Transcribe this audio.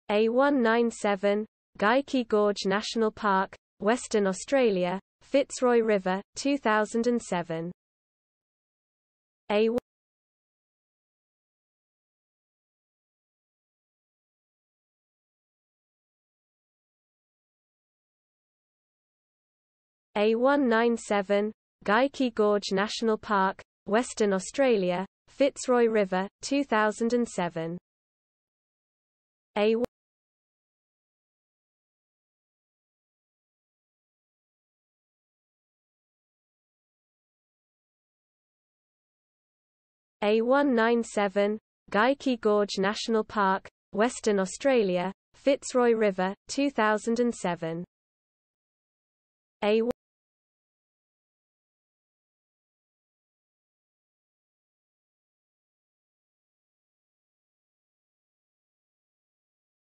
A197, Geikie Gorge National Park, Western Australia, Fitzroy River, 2007. A197, Geikie Gorge National Park, Western Australia, Fitzroy River, 2007. A197, Geikie Gorge National Park, Western Australia, Fitzroy River, 2007.